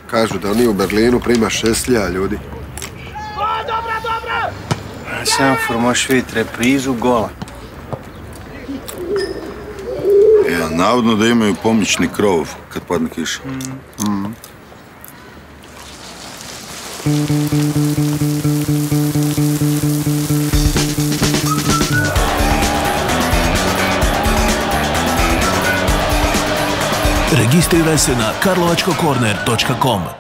Kažu da oni u Berlinu prima 6.000 ljudi. Semafor, možeš vidjeti reprizu gola. Ja, navodno da imaju pomoćni krov kad padne kiša. Registriraj se na karlovačkokorner.com.